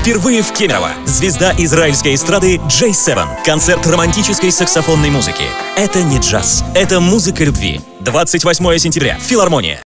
Впервые в Кемерово. Звезда израильской эстрады Джей Севен. Концерт романтической саксофонной музыки. Это не джаз, это музыка любви. 28 сентября. Филармония.